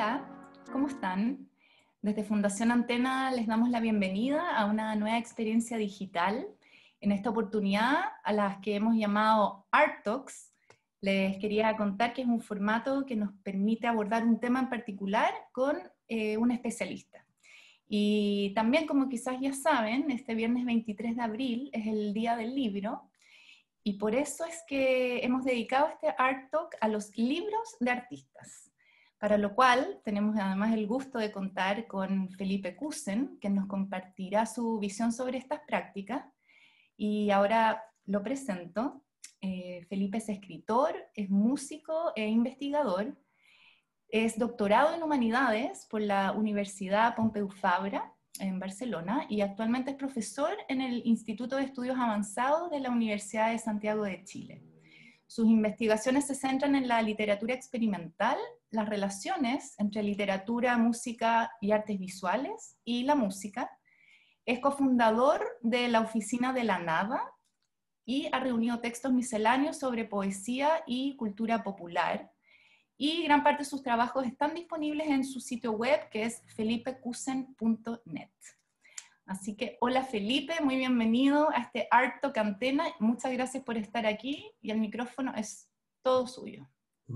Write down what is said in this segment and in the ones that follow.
Hola, ¿cómo están? Desde Fundación Antena les damos la bienvenida a una nueva experiencia digital. En esta oportunidad, a las que hemos llamado Art Talks, les quería contar que es un formato que nos permite abordar un tema en particular con un especialista. Y también, como quizás ya saben, este viernes 23 de abril es el Día del Libro, y por eso es que hemos dedicado este Art Talk a los libros de artistas. Para lo cual tenemos además el gusto de contar con Felipe Kusen, que nos compartirá su visión sobre estas prácticas. Y ahora lo presento. Felipe es escritor, es músico e investigador. Es doctorado en Humanidades por la Universidad Pompeu Fabra en Barcelona y actualmente es profesor en el Instituto de Estudios Avanzados de la Universidad de Santiago de Chile. Sus investigaciones se centran en la literatura experimental, las relaciones entre literatura, música y artes visuales y la música. Es cofundador de la Oficina de la Nada y ha reunido textos misceláneos sobre poesía y cultura popular. Y gran parte de sus trabajos están disponibles en su sitio web, que es felipekusen.net. Así que, hola Felipe, muy bienvenido a este Art Talk Antena. Muchas gracias por estar aquí y el micrófono es todo suyo.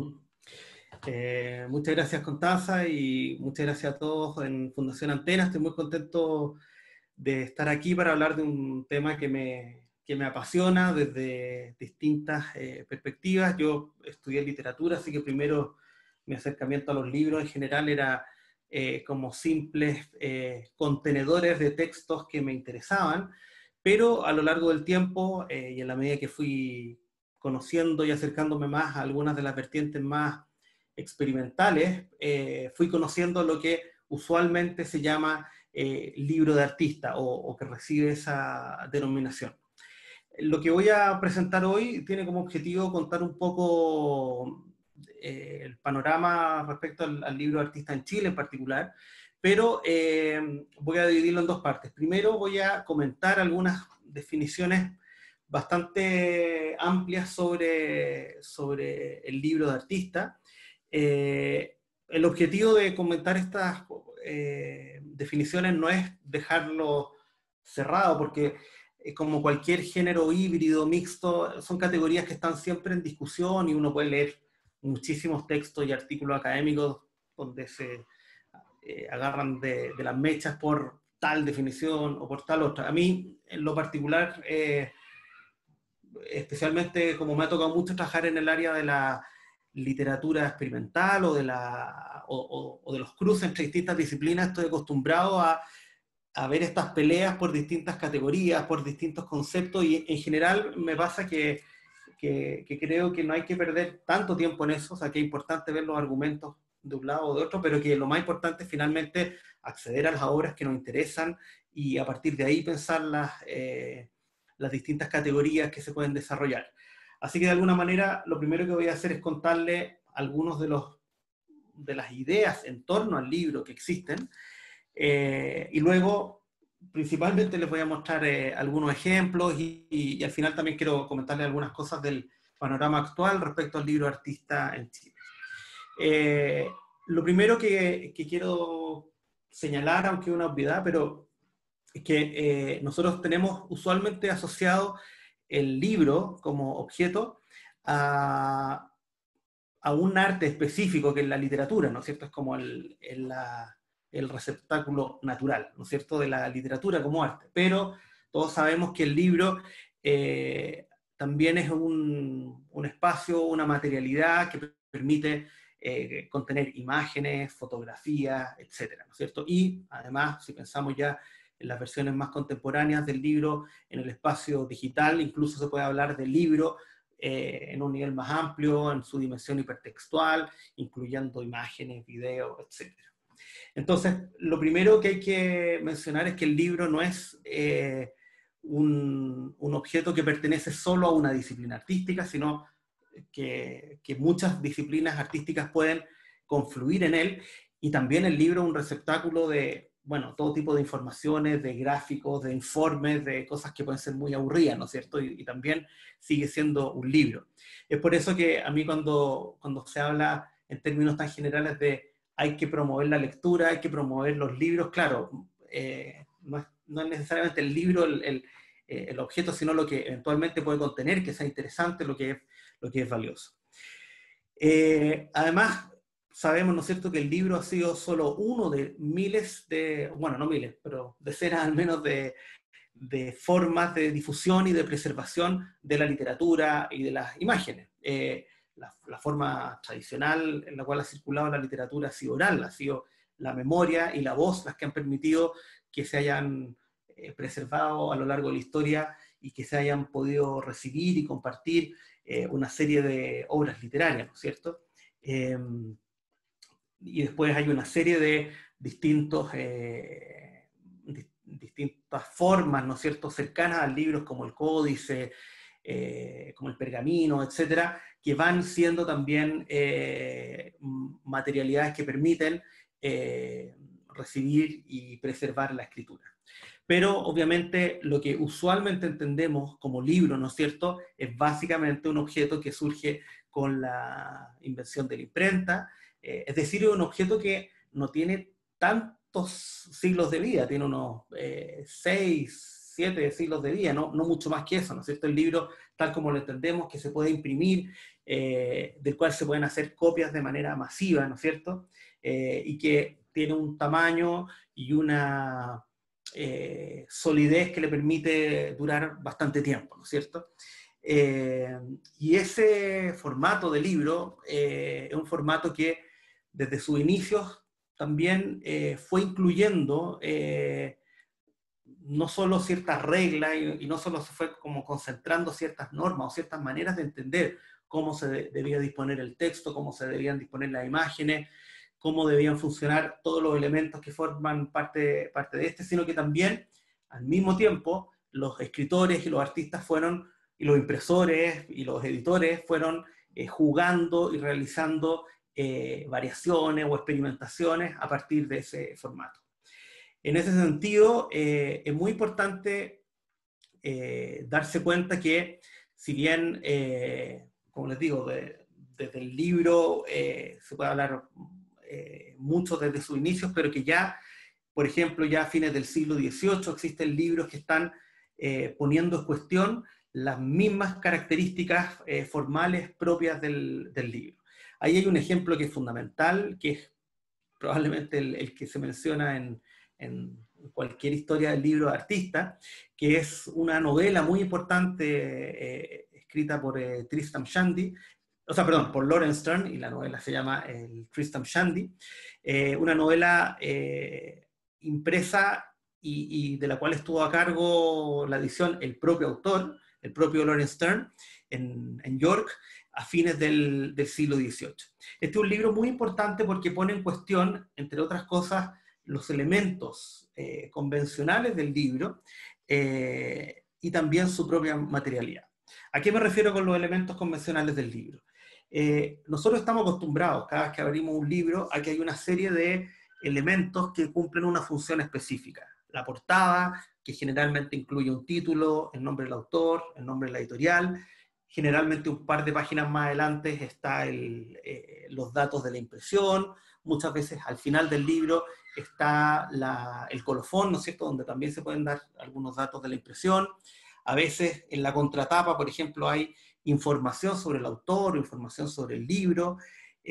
Muchas gracias, Constanza, y muchas gracias a todos en Fundación Antena. Estoy muy contento de estar aquí para hablar de un tema que me apasiona desde distintas perspectivas. Yo estudié literatura, así que primero mi acercamiento a los libros en general era como simples contenedores de textos que me interesaban, pero a lo largo del tiempo y en la medida que fui conociendo y acercándome más a algunas de las vertientes más experimentales, fui conociendo lo que usualmente se llama libro de artista o que recibe esa denominación. Lo que voy a presentar hoy tiene como objetivo contar un poco el panorama respecto al libro de artista en Chile en particular, pero voy a dividirlo en dos partes. Primero voy a comentar algunas definiciones bastante amplias sobre el libro de artista. El objetivo de comentar estas definiciones no es dejarlo cerrado, porque como cualquier género híbrido, mixto, son categorías que están siempre en discusión y uno puede leer muchísimos textos y artículos académicos donde se agarran de las mechas por tal definición o por tal otra. A mí, en lo particular, especialmente como me ha tocado mucho trabajar en el área de la literatura experimental o de los cruces entre distintas disciplinas, estoy acostumbrado a ver estas peleas por distintas categorías, por distintos conceptos, y en general me pasa que creo que no hay que perder tanto tiempo en eso, o sea, que es importante ver los argumentos de un lado o de otro, pero que lo más importante es finalmente acceder a las obras que nos interesan y a partir de ahí pensar las distintas categorías que se pueden desarrollar. Así que de alguna manera lo primero que voy a hacer es contarle algunos de las ideas en torno al libro que existen, y luego principalmente les voy a mostrar algunos ejemplos y al final también quiero comentarles algunas cosas del panorama actual respecto al libro artista en Chile. Lo primero que quiero señalar, aunque es una obviedad, pero es que nosotros tenemos usualmente asociado el libro como objeto a un arte específico que es la literatura, ¿no es cierto? Es como el receptáculo natural, ¿no es cierto?, de la literatura como arte. Pero todos sabemos que el libro también es un espacio, una materialidad que permite contener imágenes, fotografías, etcétera, ¿no es cierto? Y además, si pensamos ya en las versiones más contemporáneas del libro, en el espacio digital, incluso se puede hablar del libro en un nivel más amplio, en su dimensión hipertextual, incluyendo imágenes, videos, etcétera. Entonces, lo primero que hay que mencionar es que el libro no es un objeto que pertenece solo a una disciplina artística, sino que muchas disciplinas artísticas pueden confluir en él, y también el libro es un receptáculo de, bueno, todo tipo de informaciones, de gráficos, de informes, de cosas que pueden ser muy aburridas, ¿no es cierto? Y también sigue siendo un libro. Es por eso que a mí cuando se habla en términos tan generales de hay que promover la lectura, hay que promover los libros. Claro, no es necesariamente el libro el objeto, sino lo que eventualmente puede contener, que sea interesante, lo que es valioso. Además, sabemos, ¿no es cierto?, que el libro ha sido solo uno de miles bueno, no miles, pero decenas al menos de formas de difusión y de preservación de la literatura y de las imágenes. La forma tradicional en la cual ha circulado la literatura ha sido oral, ha sido la memoria y la voz las que han permitido que se hayan preservado a lo largo de la historia y que se hayan podido recibir y compartir una serie de obras literarias, ¿no es cierto? Y después hay una serie de distintas formas, ¿no es cierto?, cercanas al libro, como el códice, como el pergamino, etcétera, que van siendo también materialidades que permiten recibir y preservar la escritura. Pero obviamente lo que usualmente entendemos como libro, ¿no es cierto?, es básicamente un objeto que surge con la invención de la imprenta, es decir, es un objeto que no tiene tantos siglos de vida, tiene unos 6, 7 siglos de vida, no mucho más que eso, ¿no es cierto? El libro, tal como lo entendemos, que se puede imprimir, del cual se pueden hacer copias de manera masiva, ¿no es cierto? Y que tiene un tamaño y una solidez que le permite durar bastante tiempo, ¿no es cierto? Y ese formato de libro es un formato que desde sus inicios también fue incluyendo no solo ciertas reglas y no solo se fue como concentrando ciertas normas o ciertas maneras de entender cómo se debía disponer el texto, cómo se debían disponer las imágenes, cómo debían funcionar todos los elementos que forman parte de este, sino que también, al mismo tiempo, los escritores y los artistas fueron, y los impresores y los editores fueron jugando y realizando variaciones o experimentaciones a partir de ese formato. En ese sentido, es muy importante darse cuenta que, si bien, como les digo, desde el libro se puede hablar mucho desde sus inicios, pero que ya, por ejemplo, ya a fines del siglo XVIII existen libros que están poniendo en cuestión las mismas características formales propias del libro. Ahí hay un ejemplo que es fundamental, que es probablemente el que se menciona en cualquier historia del libro de artista, que es una novela muy importante escrita por Tristram Shandy, o sea, perdón, por Laurence Sterne, y la novela se llama el Tristram Shandy, una novela impresa y de la cual estuvo a cargo la edición el propio autor, el propio Laurence Sterne, en York, a fines del siglo XVIII. Este es un libro muy importante porque pone en cuestión, entre otras cosas, los elementos convencionales del libro y también su propia materialidad. ¿A qué me refiero con los elementos convencionales del libro? Nosotros estamos acostumbrados, cada vez que abrimos un libro, a que hay una serie de elementos que cumplen una función específica. La portada, que generalmente incluye un título, el nombre del autor, el nombre de la editorial. Generalmente un par de páginas más adelante está los datos de la impresión. Muchas veces al final del libro está el colofón, ¿no es cierto?, donde también se pueden dar algunos datos de la impresión. A veces en la contratapa, por ejemplo, hay información sobre el autor, información sobre el libro.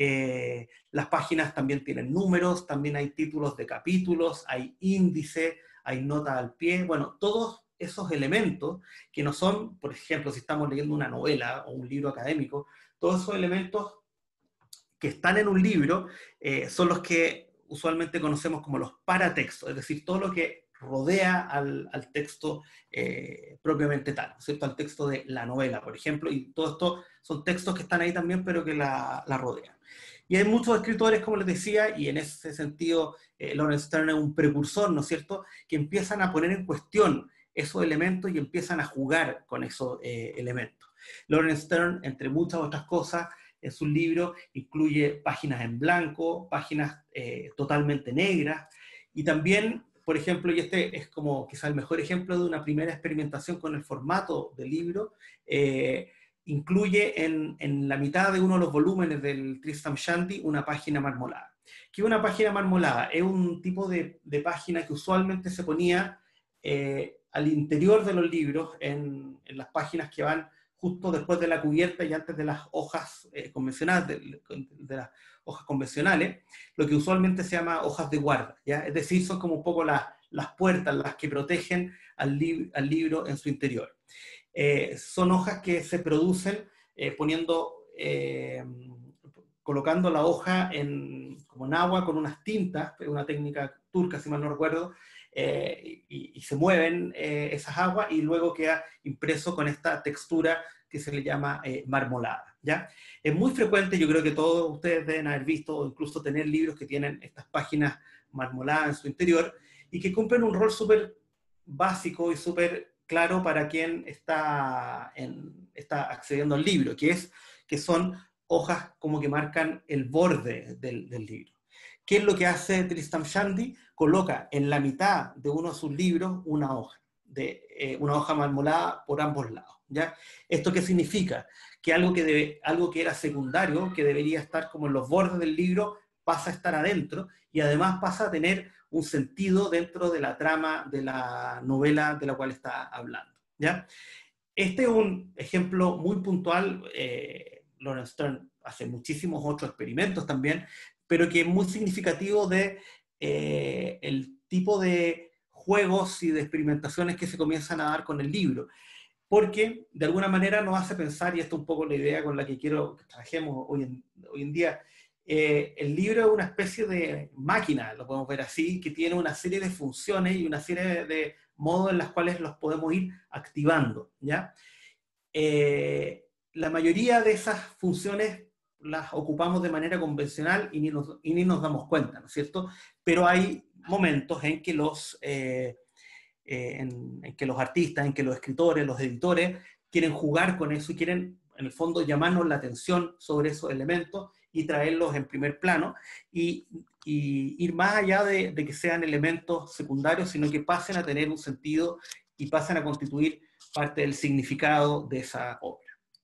Las páginas también tienen números, también hay títulos de capítulos, hay índice, hay nota al pie. Bueno, todos esos elementos que no son, por ejemplo, si estamos leyendo una novela o un libro académico, todos esos elementos que están en un libro son los que usualmente conocemos como los paratextos, es decir, todo lo que rodea al texto propiamente tal, ¿cierto? Al texto de la novela, por ejemplo, y todo esto son textos que están ahí también, pero que la rodean. Y hay muchos escritores, como les decía, y en ese sentido Laurence Sterne es un precursor, ¿no es cierto?, que empiezan a poner en cuestión esos elementos y empiezan a jugar con esos elementos. Laurence Sterne, entre muchas otras cosas, en su libro incluye páginas en blanco, páginas totalmente negras, y también, por ejemplo, y este es como quizá el mejor ejemplo de una primera experimentación con el formato del libro, incluye en la mitad de uno de los volúmenes del Tristram Shandy una página marmolada. ¿Qué es una página marmolada? Es un tipo de página que usualmente se ponía al interior de los libros, en las páginas que van justo después de la cubierta y antes de las hojas convencionales, de las hojas convencionales, lo que usualmente se llama hojas de guarda, ¿ya? Es decir, son como un poco las puertas, las que protegen al libro en su interior. Son hojas que se producen colocando la hoja como en agua con unas tintas, una técnica turca, si mal no recuerdo, y se mueven esas aguas y luego queda impreso con esta textura que se le llama marmolada, ¿ya? Es muy frecuente, yo creo que todos ustedes deben haber visto o incluso tener libros que tienen estas páginas marmoladas en su interior y que cumplen un rol súper básico y súper claro para quien está accediendo al libro, que son hojas como que marcan el borde del libro. ¿Qué es lo que hace Tristram Shandy? Coloca en la mitad de uno de sus libros una hoja marmolada por ambos lados, ¿ya? ¿Esto qué significa? Que algo que era secundario, que debería estar como en los bordes del libro, pasa a estar adentro y además pasa a tener un sentido dentro de la trama de la novela de la cual está hablando, ¿ya? Este es un ejemplo muy puntual. Lawrence Stern hace muchísimos otros experimentos también, pero que es muy significativo de el tipo de juegos y de experimentaciones que se comienzan a dar con el libro, porque de alguna manera nos hace pensar, y esto es un poco la idea con la que quiero que trabajemos hoy en día, el libro es una especie de máquina, lo podemos ver así, que tiene una serie de funciones y una serie de modos en los cuales los podemos ir activando, ¿ya? La mayoría de esas funciones las ocupamos de manera convencional y ni nos damos cuenta, ¿no es cierto? Pero hay momentos en que en que los artistas, en que los escritores, los editores quieren jugar con eso y quieren, en el fondo, llamarnos la atención sobre esos elementos y traerlos en primer plano y ir más allá de que sean elementos secundarios, sino que pasen a tener un sentido y pasen a constituir parte del significado de esa obra.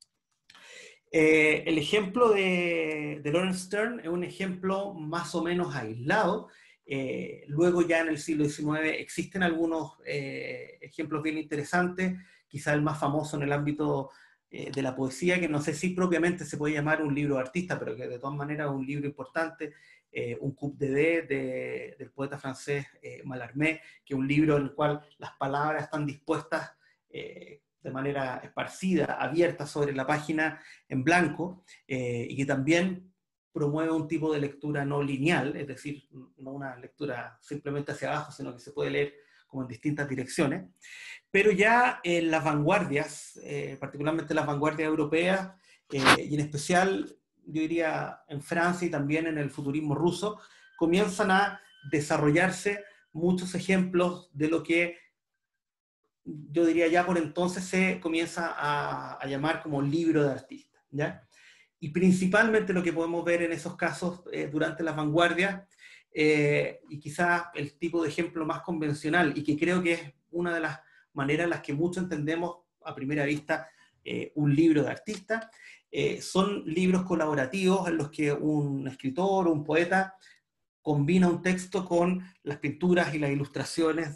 El ejemplo de Lawrence Stern es un ejemplo más o menos aislado. Luego ya en el siglo XIX existen algunos ejemplos bien interesantes, quizá el más famoso en el ámbito de la poesía, que no sé si propiamente se puede llamar un libro de artista, pero que de todas maneras es un libro importante, un coup de dés del poeta francés Mallarmé, que es un libro en el cual las palabras están dispuestas de manera esparcida, abierta sobre la página en blanco, y que también promueve un tipo de lectura no lineal, es decir, no una lectura simplemente hacia abajo, sino que se puede leer como en distintas direcciones. Pero ya en las vanguardias, particularmente las vanguardias europeas, y en especial, yo diría, en Francia y también en el futurismo ruso, comienzan a desarrollarse muchos ejemplos de lo que yo diría ya por entonces se comienza a llamar como libro de artista, ¿ya? Y principalmente lo que podemos ver en esos casos durante las vanguardias, y quizás el tipo de ejemplo más convencional, y que creo que es una de las maneras en las que muchos entendemos a primera vista un libro de artista, son libros colaborativos en los que un escritor o un poeta combina un texto con las pinturas y las ilustraciones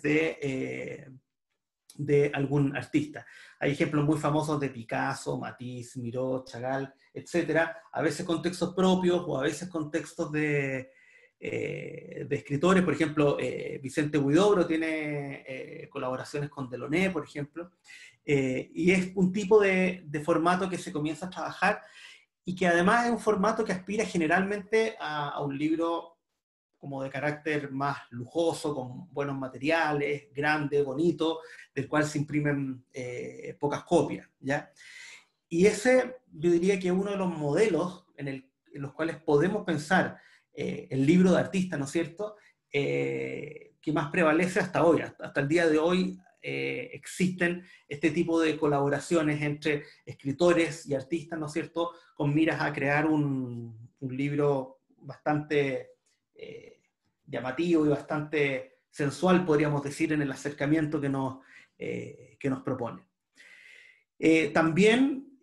de algún artista. Hay ejemplos muy famosos de Picasso, Matisse, Miró, Chagall, etcétera, a veces con textos propios o a veces con textos de escritores. Por ejemplo, Vicente Huidobro tiene colaboraciones con Delaunay, por ejemplo, y es un tipo de formato que se comienza a trabajar y que además es un formato que aspira generalmente a un libro como de carácter más lujoso, con buenos materiales, grande, bonito, del cual se imprimen pocas copias, ¿ya? Y ese, yo diría que es uno de los modelos en los cuales podemos pensar el libro de artista, ¿no es cierto?, que más prevalece hasta hoy. Hasta el día de hoy existen este tipo de colaboraciones entre escritores y artistas, ¿no es cierto?, con miras a crear un libro bastante llamativo y bastante sensual, podríamos decir, en el acercamiento que nos propone. También,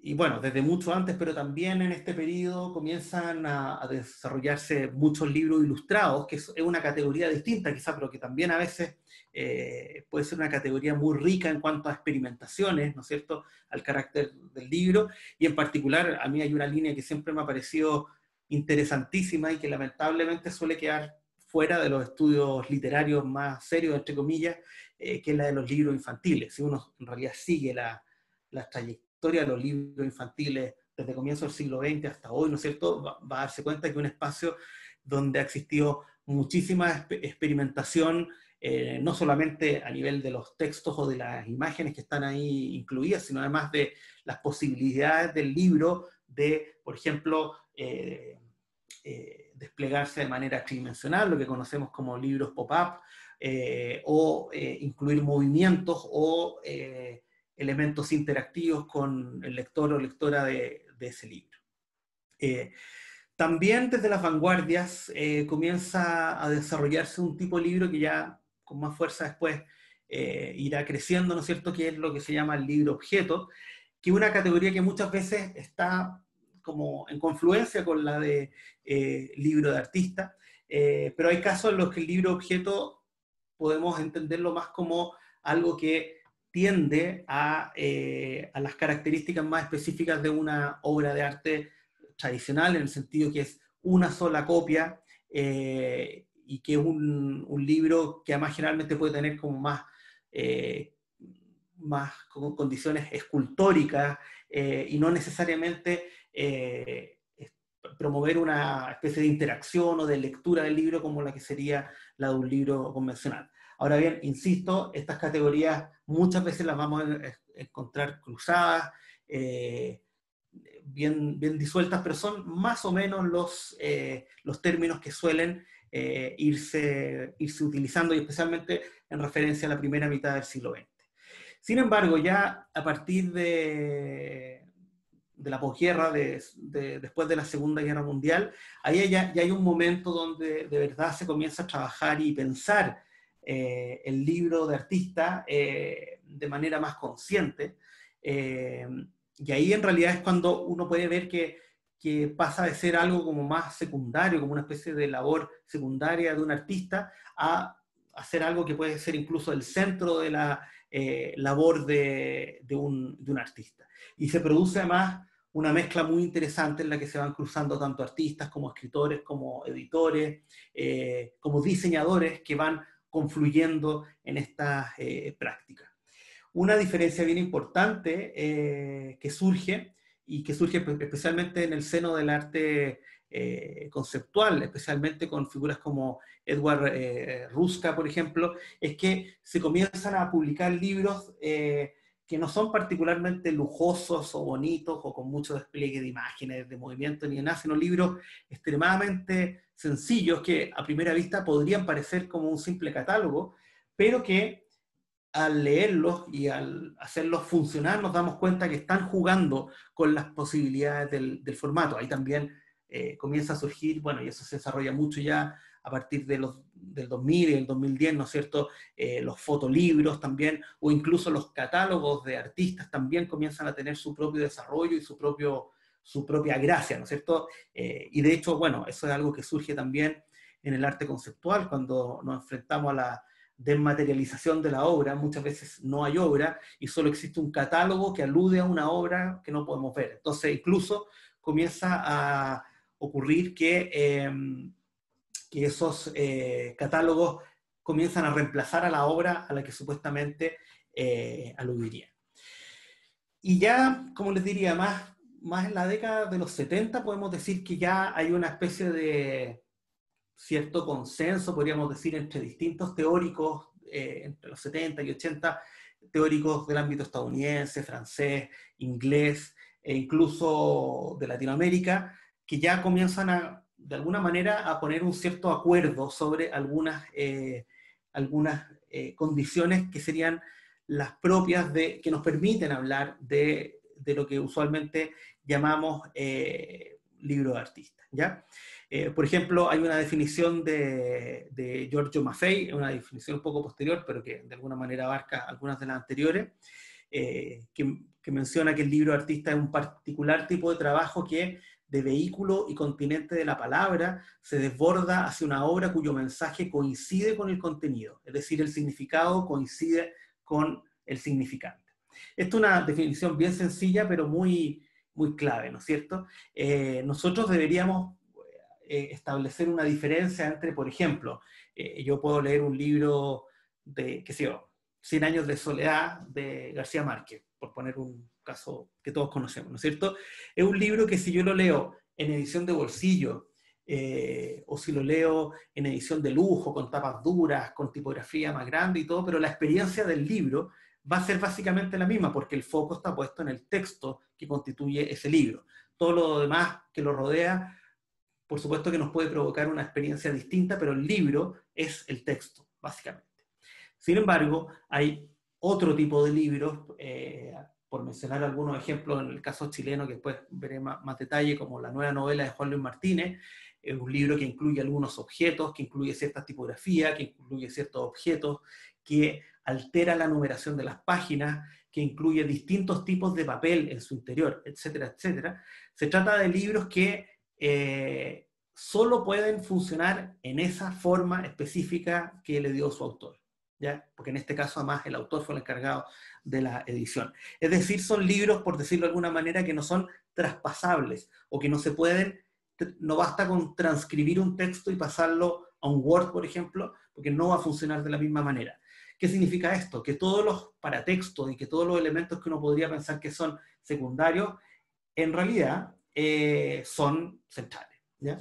y bueno, desde mucho antes, pero también en este periodo comienzan a desarrollarse muchos libros ilustrados, que es una categoría distinta quizá, pero que también a veces puede ser una categoría muy rica en cuanto a experimentaciones, ¿no es cierto?, al carácter del libro, y en particular a mí hay una línea que siempre me ha parecido interesantísima y que lamentablemente suele quedar fuera de los estudios literarios más serios, entre comillas, que es la de los libros infantiles. Si uno en realidad sigue la trayectoria de los libros infantiles desde comienzo del siglo XX hasta hoy, ¿no es cierto?, va a darse cuenta que es un espacio donde ha existido muchísima experimentación, no solamente a nivel de los textos o de las imágenes que están ahí incluidas, sino además de las posibilidades del libro de, por ejemplo, desplegarse de manera tridimensional, lo que conocemos como libros pop-up, o incluir movimientos o elementos interactivos con el lector o lectora de ese libro. También desde las vanguardias comienza a desarrollarse un tipo de libro que ya con más fuerza después irá creciendo, ¿no es cierto?, que es lo que se llama el libro objeto, que es una categoría que muchas veces está como en confluencia con la de libro de artista, pero hay casos en los que el libro objeto podemos entenderlo más como algo que tiende a las características más específicas de una obra de arte tradicional, en el sentido que es una sola copia, y que es un libro que además generalmente puede tener como más condiciones escultóricas, y no necesariamente promover una especie de interacción o de lectura del libro como la que sería la de un libro convencional. Ahora bien, insisto, estas categorías muchas veces las vamos a encontrar cruzadas, bien disueltas, pero son más o menos los términos que suelen irse utilizando, y especialmente en referencia a la primera mitad del siglo XX. Sin embargo, ya a partir de la posguerra, después de la Segunda Guerra Mundial, ahí ya hay un momento donde de verdad se comienza a trabajar y pensar el libro de artista de manera más consciente, y ahí en realidad es cuando uno puede ver que pasa de ser algo como más secundario, como una especie de labor secundaria de un artista, a hacer algo que puede ser incluso el centro de la labor de un artista. Y se produce además una mezcla muy interesante en la que se van cruzando tanto artistas como escritores, como editores, como diseñadores que van confluyendo en estas prácticas. Una diferencia bien importante que surge, y que surge especialmente en el seno del arte conceptual, especialmente con figuras como Edward Ruska, por ejemplo, es que se comienzan a publicar libros que no son particularmente lujosos o bonitos o con mucho despliegue de imágenes, de movimiento ni de nada, sino libros extremadamente sencillos que a primera vista podrían parecer como un simple catálogo, pero que al leerlos y al hacerlos funcionar nos damos cuenta que están jugando con las posibilidades del formato. Ahí también comienza a surgir, bueno, y eso se desarrolla mucho ya a partir del 2000 y el 2010, ¿no es cierto? Los fotolibros también, o incluso los catálogos de artistas también comienzan a tener su propio desarrollo y su propia gracia, ¿no es cierto? Y de hecho, bueno, eso es algo que surge también en el arte conceptual, cuando nos enfrentamos a la desmaterialización de la obra. Muchas veces no hay obra y solo existe un catálogo que alude a una obra que no podemos ver. Entonces incluso comienza a ocurrir que esos catálogos comienzan a reemplazar a la obra a la que supuestamente aludirían. Y ya, como les diría, más en la década de los 70 podemos decir que ya hay una especie de cierto consenso, podríamos decir, entre distintos teóricos, entre los 70 y 80, teóricos del ámbito estadounidense, francés, inglés, e incluso de Latinoamérica, que ya comienzan de alguna manera a poner un cierto acuerdo sobre algunas condiciones que serían las propias que nos permiten hablar de lo que usualmente llamamos libro de artista, ¿ya? Por ejemplo, hay una definición de Giorgio Maffei, una definición un poco posterior, pero que de alguna manera abarca algunas de las anteriores, que que menciona que el libro de artista es un particular tipo de trabajo que, de vehículo y continente de la palabra, se desborda hacia una obra cuyo mensaje coincide con el contenido, es decir, el significado coincide con el significante. Esto es una definición bien sencilla, pero muy, muy clave, ¿no es cierto? Nosotros deberíamos establecer una diferencia entre, por ejemplo, yo puedo leer un libro de, qué sé yo, 100 años de soledad de García Márquez, por poner un caso que todos conocemos, ¿no es cierto? Es un libro que si yo lo leo en edición de bolsillo, o si lo leo en edición de lujo, con tapas duras, con tipografía más grande y todo, pero la experiencia del libro va a ser básicamente la misma, porque el foco está puesto en el texto que constituye ese libro. Todo lo demás que lo rodea, por supuesto que nos puede provocar una experiencia distinta, pero el libro es el texto, básicamente. Sin embargo, hay otro tipo de libros, por mencionar algunos ejemplos en el caso chileno, que después veré más detalle, como la nueva novela de Juan Luis Martínez, es un libro que incluye algunos objetos, que incluye ciertas tipografías, que incluye ciertos objetos, que altera la numeración de las páginas, que incluye distintos tipos de papel en su interior, etcétera, etcétera. Se trata de libros que solo pueden funcionar en esa forma específica que le dio su autor, ¿ya? Porque en este caso además el autor fue el encargado de la edición. Es decir, son libros, por decirlo de alguna manera, que no son traspasables, o que no se pueden, no basta con transcribir un texto y pasarlo a un Word, por ejemplo, porque no va a funcionar de la misma manera. ¿Qué significa esto? Que todos los paratextos y que todos los elementos que uno podría pensar que son secundarios, en realidad son centrales, ¿ya?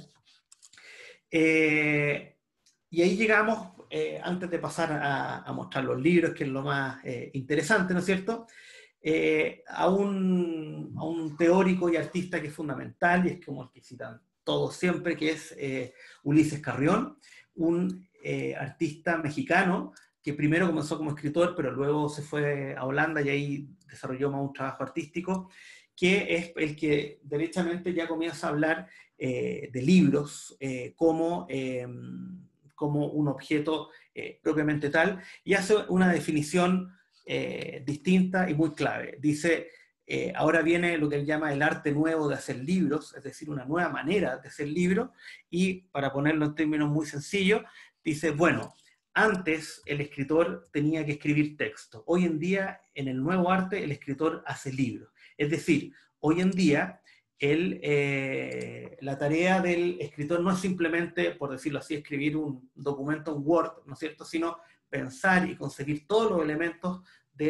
Y ahí llegamos, antes de pasar a mostrar los libros, que es lo más interesante, ¿no es cierto?, a un teórico y artista que es fundamental, y es como el que citan todos siempre, que es Ulises Carrión, un artista mexicano que primero comenzó como escritor, pero luego se fue a Holanda y ahí desarrolló más un trabajo artístico, que es el que derechamente ya comienza a hablar de libros como un objeto propiamente tal, y hace una definición distinta y muy clave. Dice, ahora viene lo que él llama el arte nuevo de hacer libros, es decir, una nueva manera de hacer libros, y para ponerlo en términos muy sencillos, dice, bueno, antes el escritor tenía que escribir texto. Hoy en día, en el nuevo arte, el escritor hace libros. Es decir, hoy en día, la tarea del escritor no es simplemente, por decirlo así, escribir un documento en Word, ¿no es cierto?, sino pensar y conseguir todos los elementos de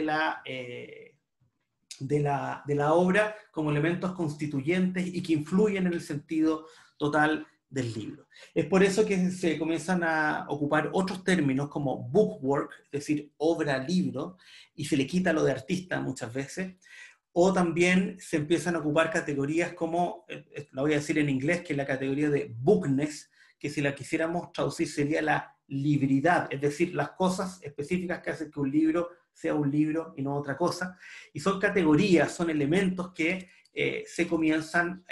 la obra como elementos constituyentes y que influyen en el sentido total del libro. Es por eso que se comienzan a ocupar otros términos como bookwork, es decir, obra-libro, y se le quita lo de artista muchas veces, o también se empiezan a ocupar categorías como, la voy a decir en inglés, que es la categoría de bookness, que si la quisiéramos traducir sería la libridad, es decir, las cosas específicas que hacen que un libro sea un libro y no otra cosa, y son categorías, son elementos que se comienzan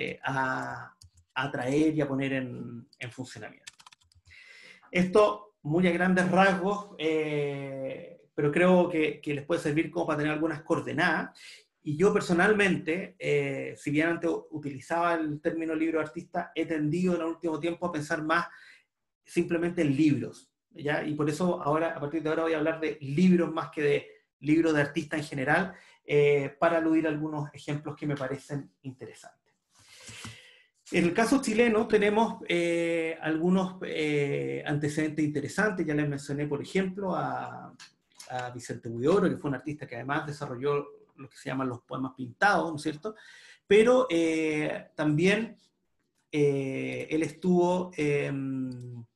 a traer y a poner en funcionamiento. Esto muy a grandes rasgos, pero creo que les puede servir como para tener algunas coordenadas. Y yo personalmente, si bien antes utilizaba el término libro artista, he tendido en el último tiempo a pensar más simplemente en libros, ¿ya? Y por eso ahora, a partir de ahora voy a hablar de libros más que de libros de artista en general, para aludir a algunos ejemplos que me parecen interesantes. En el caso chileno tenemos algunos antecedentes interesantes. Ya les mencioné, por ejemplo, a Vicente Huidobro, que fue un artista que además desarrolló lo que se llaman los poemas pintados, ¿no es cierto? Pero también él estuvo, él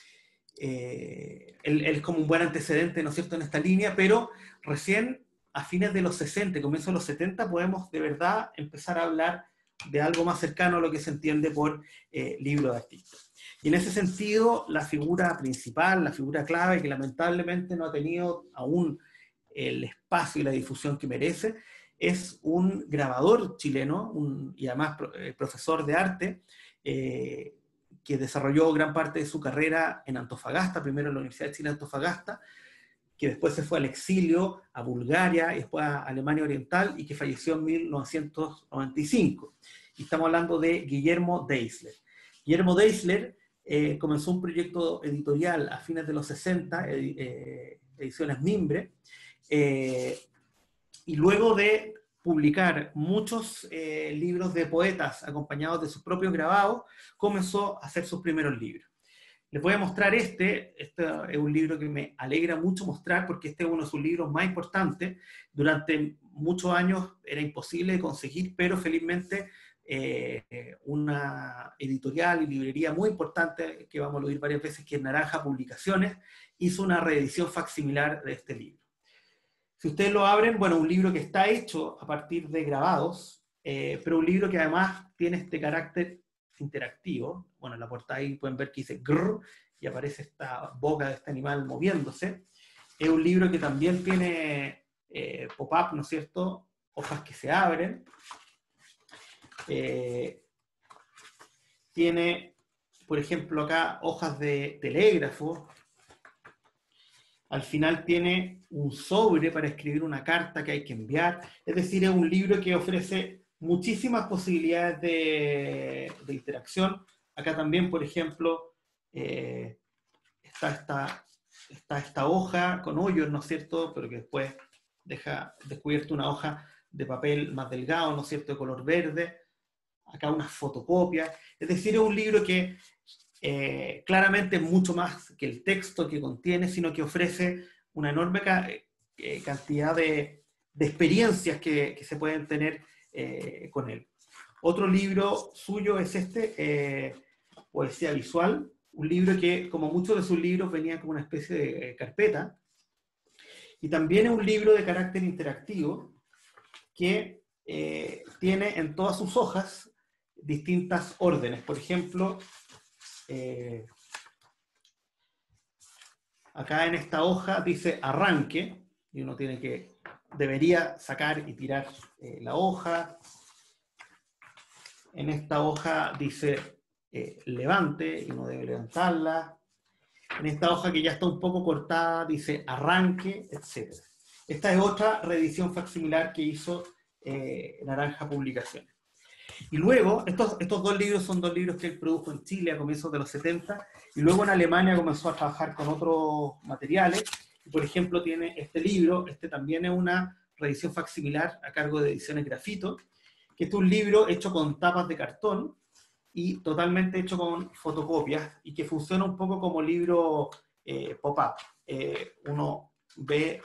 es como un buen antecedente, ¿no es cierto?, en esta línea, pero recién a fines de los 60, comienzos de los 70, podemos de verdad empezar a hablar de algo más cercano a lo que se entiende por libro de artista. Y en ese sentido, la figura principal, la figura clave, que lamentablemente no ha tenido aún el espacio y la difusión que merece, es un grabador chileno, y además profesor de arte, que desarrolló gran parte de su carrera en Antofagasta, primero en la Universidad de Chile de Antofagasta, que después se fue al exilio a Bulgaria y después a Alemania Oriental y que falleció en 1995. Y estamos hablando de Guillermo Deisler. Guillermo Deisler comenzó un proyecto editorial a fines de los 60, Ediciones Mimbre, y luego de publicar muchos libros de poetas acompañados de sus propios grabados, comenzó a hacer sus primeros libros. Les voy a mostrar este es un libro que me alegra mucho mostrar porque este es uno de sus libros más importantes. Durante muchos años era imposible de conseguir, pero felizmente una editorial y librería muy importante, que vamos a oír varias veces, que es Naranja Publicaciones, hizo una reedición facsimilar de este libro. Si ustedes lo abren, bueno, un libro que está hecho a partir de grabados, pero un libro que además tiene este carácter interactivo. Bueno, en la portada ahí pueden ver que dice grrr, y aparece esta boca de este animal moviéndose. Es un libro que también tiene pop-up, ¿no es cierto? Hojas que se abren. Tiene, por ejemplo, acá hojas de telégrafo. Al final tiene un sobre para escribir una carta que hay que enviar. Es decir, es un libro que ofrece muchísimas posibilidades de interacción. Acá también, por ejemplo, está esta hoja con hoyos, ¿no es cierto? Pero que después deja descubierto una hoja de papel más delgado, ¿no es cierto?, de color verde. Acá unas fotocopias. Es decir, es un libro que claramente es mucho más que el texto que contiene, sino que ofrece una enorme cantidad de experiencias que se pueden tener con él. Otro libro suyo es este, Poesía Visual, un libro que, como muchos de sus libros, venía como una especie de carpeta, y también es un libro de carácter interactivo que tiene en todas sus hojas distintas órdenes. Por ejemplo, acá en esta hoja dice arranque, y uno debería sacar y tirar la hoja. En esta hoja dice levante, y uno debe levantarla. En esta hoja que ya está un poco cortada dice arranque, etc. Esta es otra reedición facsimilar que hizo Naranja Publicaciones. Y luego, estos dos libros son dos libros que él produjo en Chile a comienzos de los 70, y luego en Alemania comenzó a trabajar con otros materiales. Por ejemplo, tiene este libro, este también es una reedición facsimilar a cargo de Ediciones Grafito, que este es un libro hecho con tapas de cartón y totalmente hecho con fotocopias, y que funciona un poco como libro pop-up. Uno ve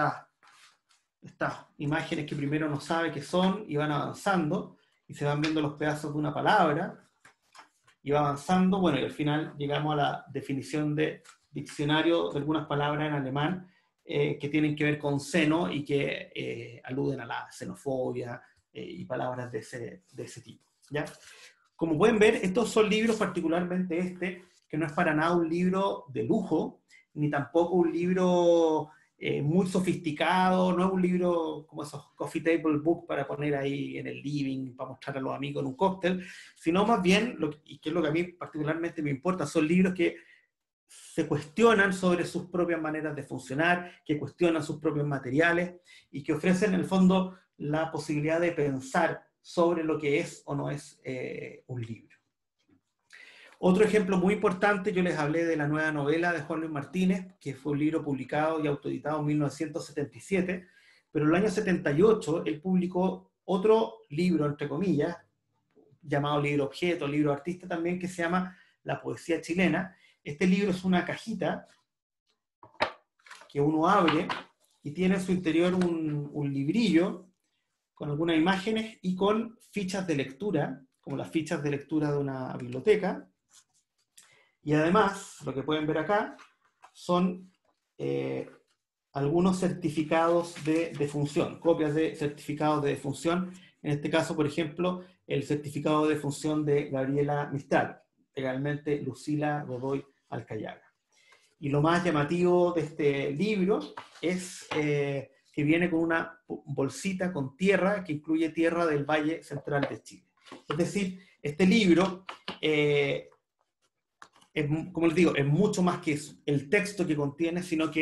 estas imágenes que primero no sabe qué son y van avanzando, y se van viendo los pedazos de una palabra, y va avanzando, bueno, y al final llegamos a la definición de diccionario de algunas palabras en alemán que tienen que ver con seno y que aluden a la xenofobia y palabras de ese tipo, ¿ya? Como pueden ver, estos son libros, particularmente este, que no es para nada un libro de lujo, ni tampoco un libro muy sofisticado, no es un libro como esos coffee table book para poner ahí en el living, para mostrar a los amigos en un cóctel, sino más bien, y que es lo que a mí particularmente me importa, son libros que se cuestionan sobre sus propias maneras de funcionar, que cuestionan sus propios materiales, y que ofrecen en el fondo la posibilidad de pensar sobre lo que es o no es un libro. Otro ejemplo muy importante, yo les hablé de la nueva novela de Juan Luis Martínez, que fue un libro publicado y autoeditado en 1977, pero en el año 78 él publicó otro libro, entre comillas, llamado libro objeto, libro artista también, que se llama La Poesía Chilena. Este libro es una cajita que uno abre y tiene en su interior un librillo con algunas imágenes y con fichas de lectura, como las fichas de lectura de una biblioteca. Y además, lo que pueden ver acá son algunos certificados de defunción, copias de certificados de defunción. En este caso, por ejemplo, el certificado de defunción de Gabriela Mistral, legalmente Lucila Godoy Alcayaga. Y lo más llamativo de este libro es que viene con una bolsita con tierra, que incluye tierra del Valle Central de Chile. Es decir, este libro como les digo, es mucho más que el texto que contiene, sino que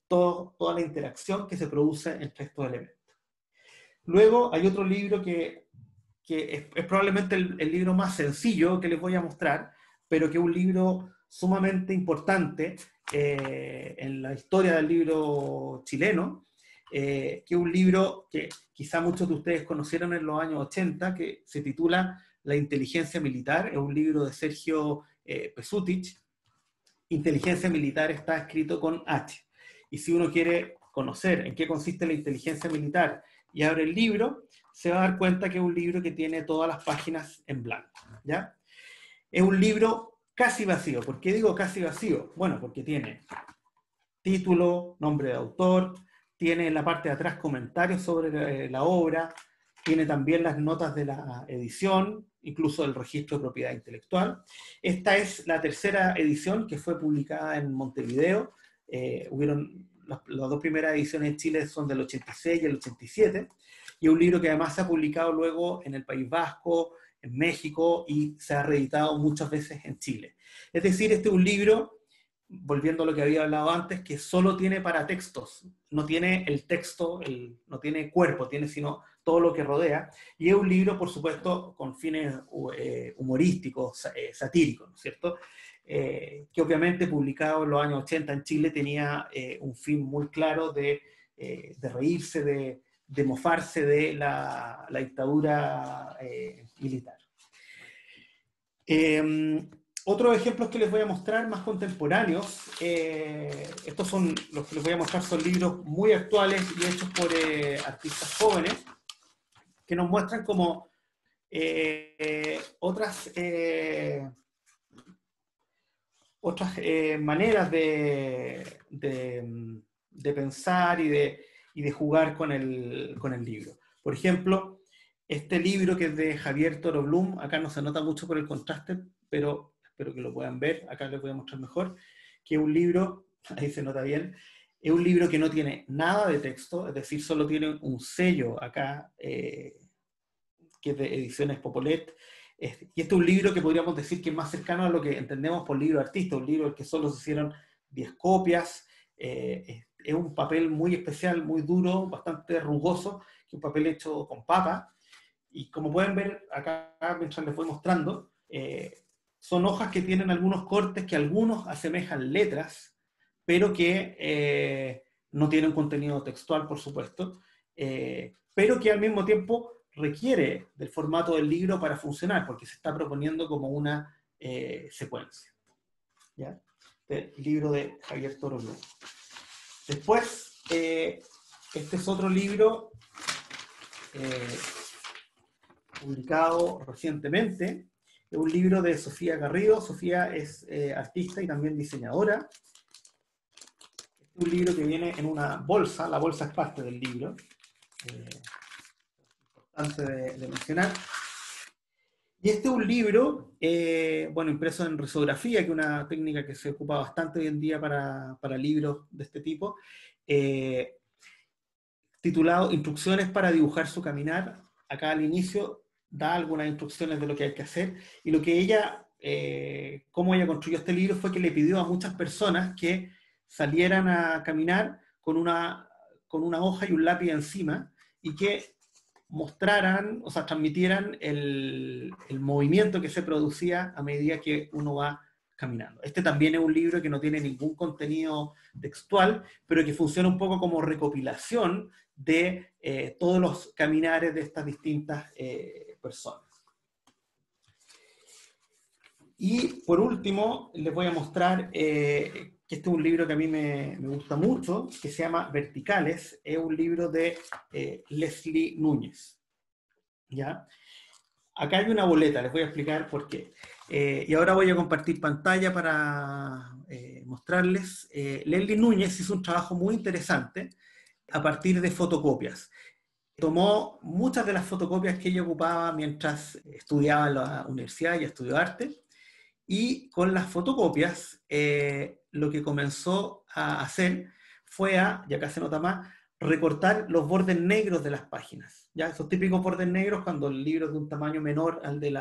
toda la interacción que se produce entre estos elementos. Luego hay otro libro que es probablemente el libro más sencillo que les voy a mostrar, pero que es un libro sumamente importante en la historia del libro chileno, que es un libro que quizá muchos de ustedes conocieron en los años 80, que se titula La inteligencia militar. Es un libro de Sergio Pesutich. Inteligencia militar está escrito con H. Y si uno quiere conocer en qué consiste la inteligencia militar y abre el libro, se va a dar cuenta que es un libro que tiene todas las páginas en blanco, ¿ya? Es un libro casi vacío. ¿Por qué digo casi vacío? Bueno, porque tiene título, nombre de autor, tiene en la parte de atrás comentarios sobre la obra, tiene también las notas de la edición, incluso el registro de propiedad intelectual. Esta es la tercera edición que fue publicada en Montevideo. Las dos primeras ediciones en Chile son del 86 y el 87, y es un libro que además se ha publicado luego en el País Vasco, en México, y se ha reeditado muchas veces en Chile. Es decir, este es un libro, volviendo a lo que había hablado antes, que solo tiene paratextos, no tiene el texto, no tiene cuerpo, tiene sino todo lo que rodea, y es un libro, por supuesto, con fines humorísticos, satíricos, ¿no es cierto? Que obviamente publicado en los años 80 en Chile tenía un fin muy claro de reírse, de mofarse de la dictadura militar. Otros ejemplos que les voy a mostrar más contemporáneos, estos son los que les voy a mostrar, son libros muy actuales y hechos por artistas jóvenes, que nos muestran como otras maneras de pensar y de jugar con el libro. Por ejemplo, este libro que es de Javier Toro Blum, acá no se nota mucho por el contraste, pero espero que lo puedan ver, acá les voy a mostrar mejor, que es un libro, ahí se nota bien, es un libro que no tiene nada de texto, es decir, solo tiene un sello acá, que es de Ediciones Popolet, y este es un libro que podríamos decir que es más cercano a lo que entendemos por libro artista, un libro del que solo se hicieron 10 copias, es un papel muy especial, muy duro, bastante rugoso, que es un papel hecho con papa, y como pueden ver acá mientras les voy mostrando, son hojas que tienen algunos cortes que algunos asemejan letras, pero que no tienen contenido textual, por supuesto, pero que al mismo tiempo requiere del formato del libro para funcionar, porque se está proponiendo como una secuencia. ¿Ya? El libro de Javier Toro Blum. Después, este es otro libro publicado recientemente, es un libro de Sofía Garrido. Sofía es artista y también diseñadora. Es un libro que viene en una bolsa, la bolsa es parte del libro, importante de mencionar. Y este es un libro, bueno, impreso en risografía, que es una técnica que se ocupa bastante hoy en día para libros de este tipo, titulado Instrucciones para dibujar su caminar. Acá al inicio da algunas instrucciones de lo que hay que hacer, y lo que ella, cómo ella construyó este libro fue que le pidió a muchas personas que salieran a caminar con una hoja y un lápiz encima, y que mostraran, o sea, transmitieran el movimiento que se producía a medida que uno va caminando. Este también es un libro que no tiene ningún contenido textual, pero que funciona un poco como recopilación de todos los caminares de estas distintas personas. Y por último, les voy a mostrar que este es un libro que a mí me gusta mucho, que se llama Verticales. Es un libro de Leslie Núñez. ¿Ya? Acá hay una boleta, les voy a explicar por qué. Y ahora voy a compartir pantalla para mostrarles. Leslie Núñez hizo un trabajo muy interesante a partir de fotocopias. Tomó muchas de las fotocopias que ella ocupaba mientras estudiaba en la universidad y estudió arte, y con las fotocopias lo que comenzó a hacer fue y acá se nota más, recortar los bordes negros de las páginas. ¿Ya? Esos típicos bordes negros cuando el libro es de un tamaño menor al del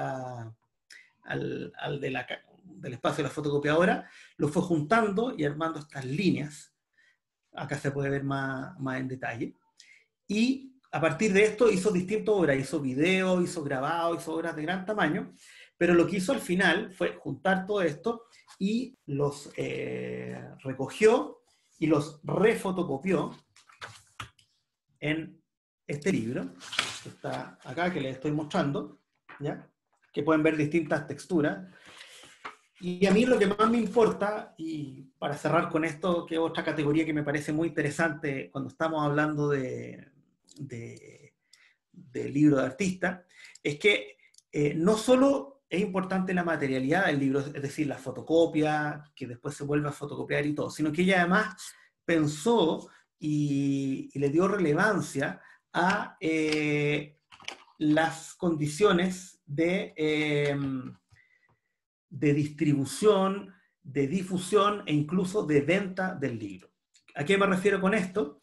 espacio de la fotocopiadora, lo fue juntando y armando estas líneas acá se puede ver más en detalle. Y a partir de esto hizo distintas obras, hizo videos, hizo grabados, hizo obras de gran tamaño, pero lo que hizo al final fue juntar todo esto y los recogió y los refotocopió en este libro, que está acá, que les estoy mostrando, ¿ya? Que pueden ver distintas texturas. Y a mí lo que más me importa, y para cerrar con esto, que es otra categoría que me parece muy interesante cuando estamos hablando de libro de artista, es que no solo es importante la materialidad del libro, es decir, la fotocopia, que después se vuelve a fotocopiar y todo, sino que ella además pensó y le dio relevancia a las condiciones de distribución, de difusión e incluso de venta del libro. ¿A qué me refiero con esto?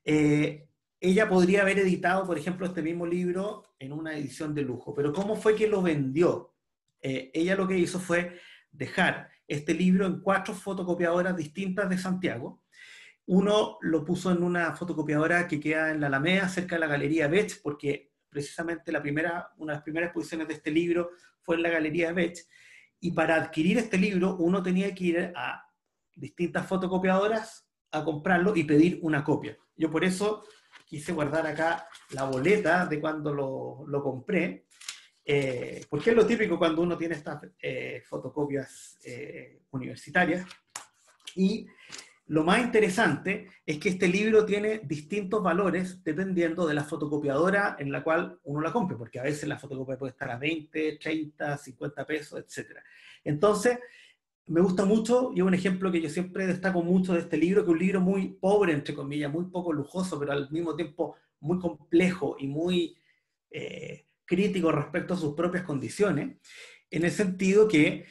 Ella podría haber editado, por ejemplo, este mismo libro en una edición de lujo, pero ¿cómo fue que lo vendió? Ella lo que hizo fue dejar este libro en 4 fotocopiadoras distintas de Santiago. Uno lo puso en una fotocopiadora que queda en la Alameda, cerca de la Galería Bech, porque precisamente una de las primeras exposiciones de este libro fue en la Galería Bech, y para adquirir este libro uno tenía que ir a distintas fotocopiadoras a comprarlo y pedir una copia. Yo por eso quise guardar acá la boleta de cuando lo compré, porque es lo típico cuando uno tiene estas fotocopias universitarias. Y lo más interesante es que este libro tiene distintos valores dependiendo de la fotocopiadora en la cual uno la compre, porque a veces la fotocopia puede estar a 20, 30, 50 pesos, etc. Entonces, me gusta mucho, y es un ejemplo que yo siempre destaco mucho de este libro, que es un libro muy pobre, entre comillas, muy poco lujoso, pero al mismo tiempo muy complejo y muy crítico respecto a sus propias condiciones, en el sentido que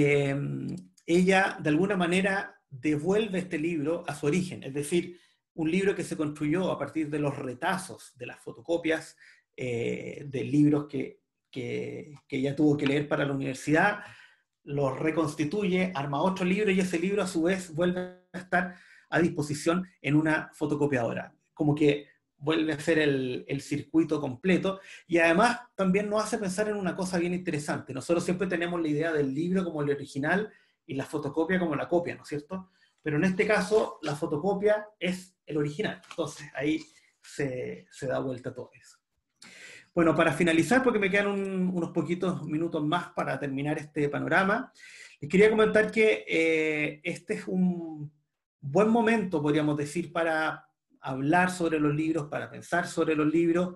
ella, de alguna manera, devuelve este libro a su origen, es decir, un libro que se construyó a partir de los retazos de las fotocopias de libros que ella tuvo que leer para la universidad, los reconstituye, arma otro libro y ese libro a su vez vuelve a estar a disposición en una fotocopiadora. Como que vuelve a ser el circuito completo y además también nos hace pensar en una cosa bien interesante. Nosotros siempre tenemos la idea del libro como el original y la fotocopia como la copia, ¿no es cierto? Pero en este caso la fotocopia es el original. Entonces ahí se da vuelta todo eso. Bueno, para finalizar, porque me quedan unos poquitos minutos más para terminar este panorama, les quería comentar que este es un buen momento, podríamos decir, para hablar sobre los libros, para pensar sobre los libros.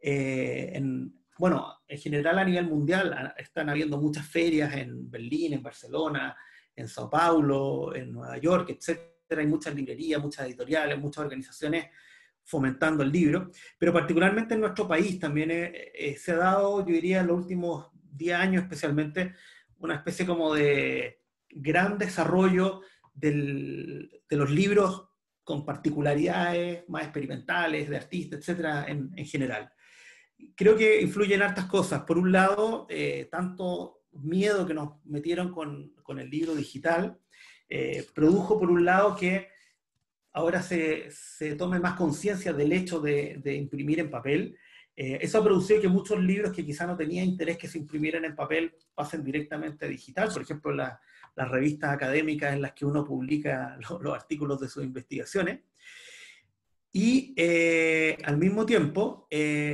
Bueno, en general a nivel mundial están habiendo muchas ferias en Berlín, en Barcelona, en Sao Paulo, en Nueva York, etcétera. Hay muchas librerías, muchas editoriales, muchas organizaciones fomentando el libro, pero particularmente en nuestro país también se ha dado, yo diría, en los últimos 10 años especialmente, una especie como de gran desarrollo de los libros con particularidades más experimentales, de artistas, etcétera, en general. Creo que influyen hartas cosas. Por un lado, tanto miedo que nos metieron con el libro digital, produjo por un lado que ahora se tome más conciencia del hecho de imprimir en papel. Eso ha producido que muchos libros que quizá no tenían interés que se imprimieran en papel pasen directamente a digital. Por ejemplo, las revistas académicas en las que uno publica los artículos de sus investigaciones. Y al mismo tiempo,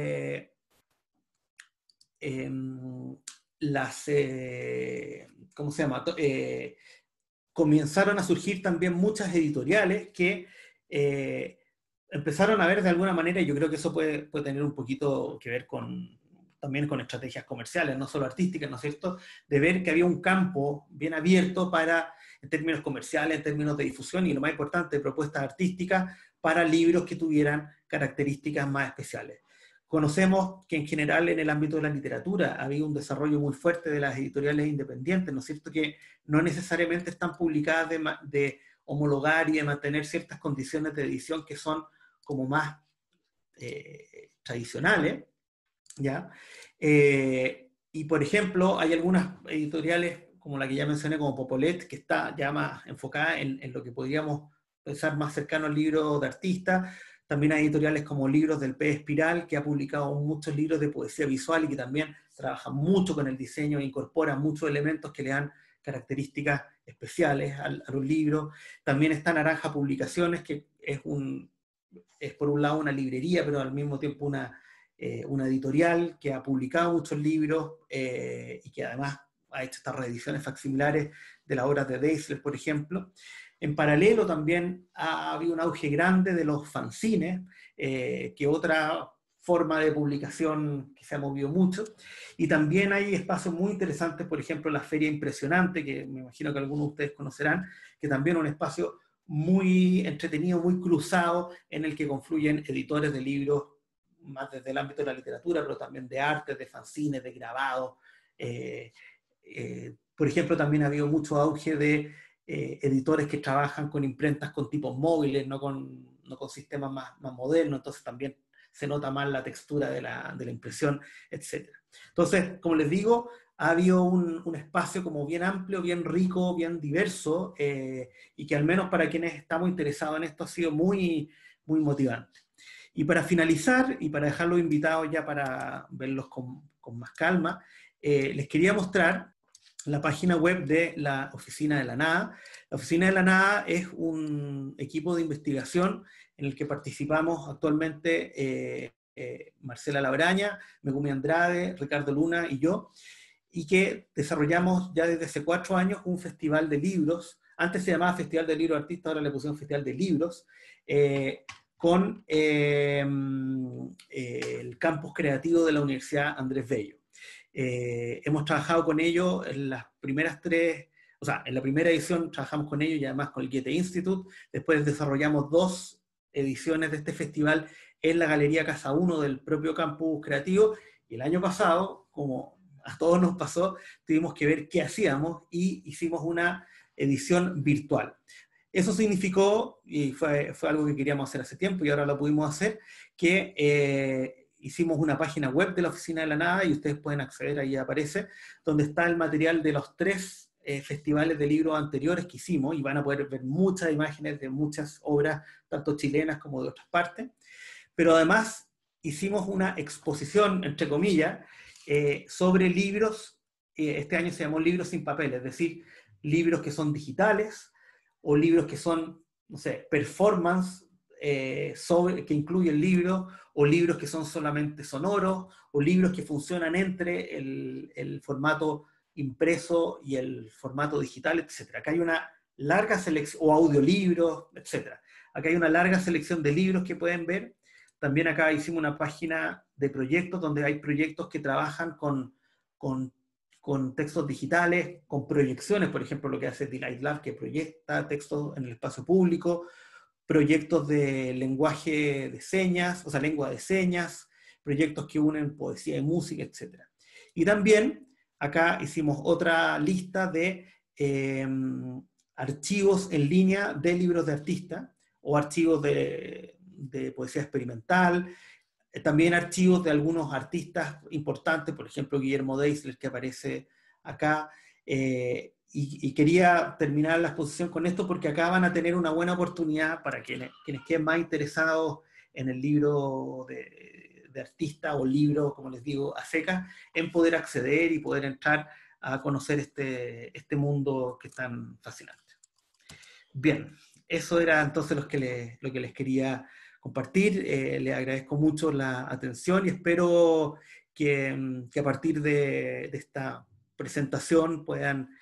¿cómo se llama? Comenzaron a surgir también muchas editoriales que empezaron a ver de alguna manera, y yo creo que eso puede tener un poquito que ver también con estrategias comerciales, no solo artísticas, ¿no es cierto?, de ver que había un campo bien abierto en términos comerciales, en términos de difusión, y lo más importante, de propuestas artísticas para libros que tuvieran características más especiales. Conocemos que en general en el ámbito de la literatura ha habido un desarrollo muy fuerte de las editoriales independientes, ¿no es cierto?, que no necesariamente están publicadas de homologar y de mantener ciertas condiciones de edición que son como más tradicionales, ¿ya? Y por ejemplo, hay algunas editoriales como la que ya mencioné, como Popolet, que está ya más enfocada en lo que podríamos pensar más cercano al libro de artista. También hay editoriales como Libros del P. Espiral, que ha publicado muchos libros de poesía visual y que también trabajan mucho con el diseño e incorporan muchos elementos que le dan características especiales a los libros. También está Naranja Publicaciones, que es por un lado una librería, pero al mismo tiempo una editorial que ha publicado muchos libros y que además ha hecho estas reediciones facsimilares de las obras de Deisler, por ejemplo. En paralelo también ha habido un auge grande de los fanzines, que otra forma de publicación que se ha movido mucho, y también hay espacios muy interesantes, por ejemplo la Feria Impresionante, que me imagino que algunos de ustedes conocerán, que también es un espacio muy entretenido, muy cruzado, en el que confluyen editores de libros, más desde el ámbito de la literatura, pero también de arte, de fanzines, de grabados. Por ejemplo, también ha habido mucho auge de editores que trabajan con imprentas con tipos móviles, no con sistemas más modernos, entonces también se nota más la textura de la impresión, etc. Entonces, como les digo, ha habido un espacio como bien amplio, bien rico, bien diverso, y que al menos para quienes estamos interesados en esto ha sido muy, muy motivante. Y para finalizar, y para dejarlos invitados ya para verlos con más calma, les quería mostrar la página web de la Oficina de la Nada. La Oficina de la Nada es un equipo de investigación en el que participamos actualmente Marcela Labraña, Megumi Andrade, Ricardo Luna y yo, y que desarrollamos ya desde hace 4 años un festival de libros. Antes se llamaba Festival de Libros Artistas, ahora le pusieron Festival de Libros, con el campus creativo de la Universidad Andrés Bello. Hemos trabajado con ellos en las primeras 3, o sea, en la primera edición trabajamos con ellos y además con el Goethe Institut. Después desarrollamos 2 ediciones de este festival en la Galería Casa 1 del propio campus creativo, y el año pasado, como a todos nos pasó, tuvimos que ver qué hacíamos y hicimos una edición virtual. Eso significó, y fue algo que queríamos hacer hace tiempo y ahora lo pudimos hacer, que hicimos una página web de la Oficina de la Nada, y ustedes pueden acceder, ahí aparece, donde está el material de los 3 festivales de libros anteriores que hicimos, y van a poder ver muchas imágenes de muchas obras, tanto chilenas como de otras partes. Pero además hicimos una exposición, entre comillas, sobre libros. Este año se llamó Libros sin papel, es decir, libros que son digitales, o libros que son, no sé, performance, que incluyen libros, o libros que son solamente sonoros, o libros que funcionan entre el formato impreso y el formato digital, etc. Acá hay una larga selección, o audiolibros, etc. Acá hay una larga selección de libros que pueden ver. También acá hicimos una página de proyectos, donde hay proyectos que trabajan con textos digitales, con proyecciones, por ejemplo, lo que hace Delight Lab, que proyecta textos en el espacio público, proyectos de lenguaje de señas, o sea, lengua de señas, proyectos que unen poesía y música, etc. Y también acá hicimos otra lista de archivos en línea de libros de artista, o archivos de poesía experimental, también archivos de algunos artistas importantes, por ejemplo Guillermo Deisler, que aparece acá, y quería terminar la exposición con esto porque acá van a tener una buena oportunidad para quienes queden más interesados en el libro de artista, o libro, como les digo, a secas, en poder acceder y poder entrar a conocer este mundo que es tan fascinante. Bien, eso era entonces lo que les quería compartir. Les agradezco mucho la atención y espero que a partir de esta presentación puedan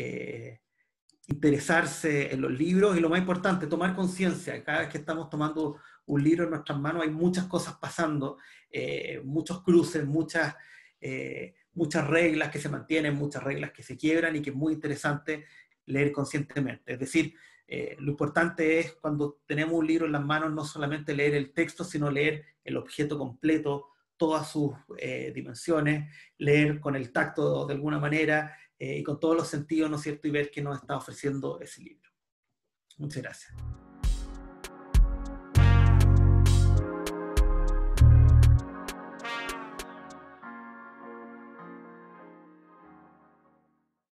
interesarse en los libros, y lo más importante, tomar conciencia. Cada vez que estamos tomando un libro en nuestras manos hay muchas cosas pasando, muchos cruces, muchas reglas que se mantienen, muchas reglas que se quiebran, y que es muy interesante leer conscientemente. Es decir, lo importante es, cuando tenemos un libro en las manos, no solamente leer el texto, sino leer el objeto completo, todas sus dimensiones, leer con el tacto de alguna manera, y con todos los sentidos, ¿no es cierto?, y ver qué nos está ofreciendo ese libro. Muchas gracias.